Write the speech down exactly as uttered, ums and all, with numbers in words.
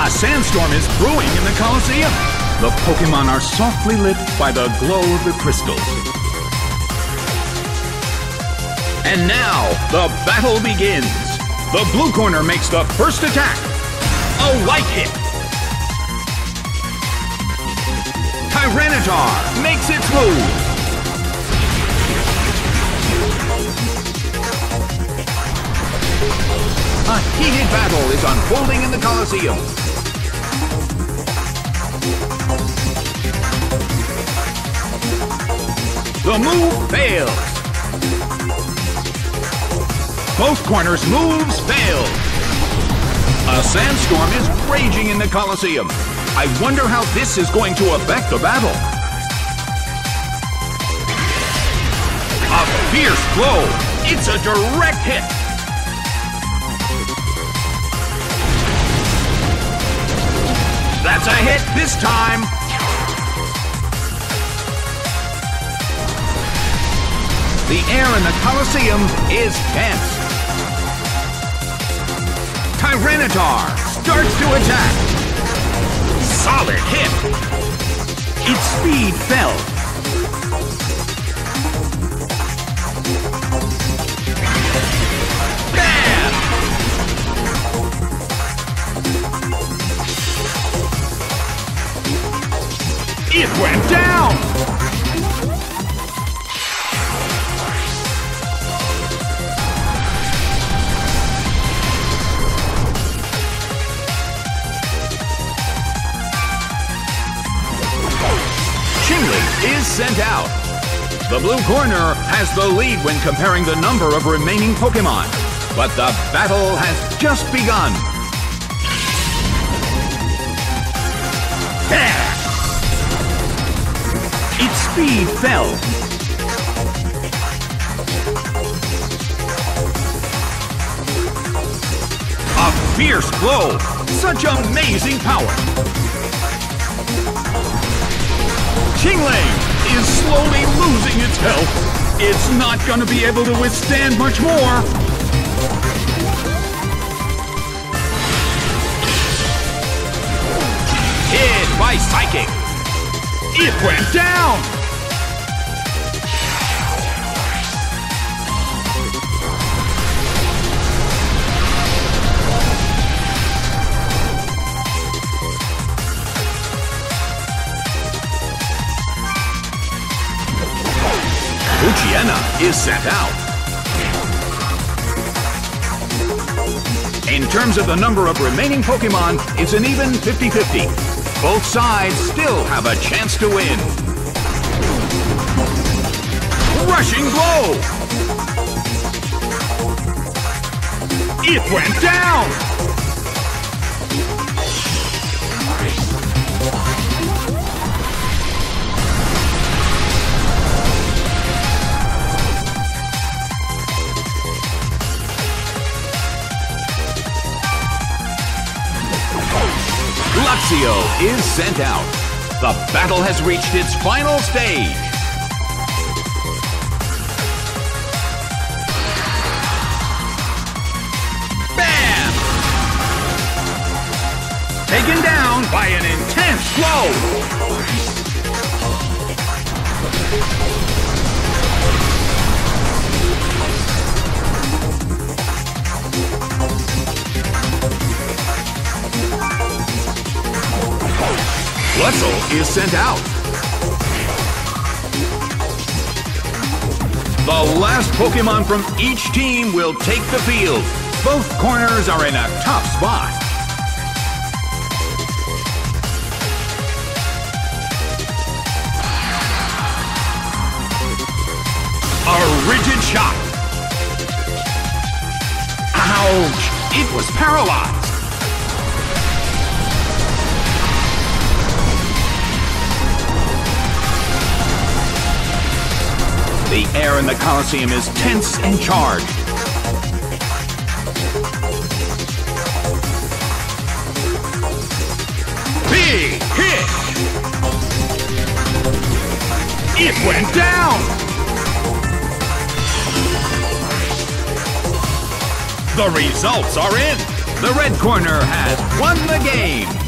A sandstorm is brewing in the Colosseum. The Pokémon are softly lit by the glow of the crystals. And now, the battle begins. The blue corner makes the first attack. A light hit. Tyranitar makes its move. A heated battle is unfolding in the Colosseum. The move fails. Both corners' moves failed. A sandstorm is raging in the Colosseum. I wonder how this is going to affect the battle. A fierce blow. It's a direct hit. That's a hit this time. The air in the Colosseum is tense. Tyranitar starts to attack. Solid hit. Its speed fell. Bam! It went down! Is sent out. The blue corner has the lead when comparing the number of remaining Pokémon, but the battle has just begun. Yeah. Its speed fell. A fierce blow. Such amazing power. Chingling is slowly losing its health. It's not going to be able to withstand much more. Hit by Psychic. It went down. Poochyena is sent out. In terms of the number of remaining Pokémon, it's an even fifty fifty. Both sides still have a chance to win. Rushing blow! It went down! Luxio is sent out. The battle has reached its final stage. Bam! Taken down by an intense blow. Lutzel is sent out. The last Pokémon from each team will take the field. Both corners are in a tough spot. A rigid shot. Ouch! It was paralyzed. The air in the Colosseum is tense and charged. Big hit! It went down! The results are in! The red corner has won the game.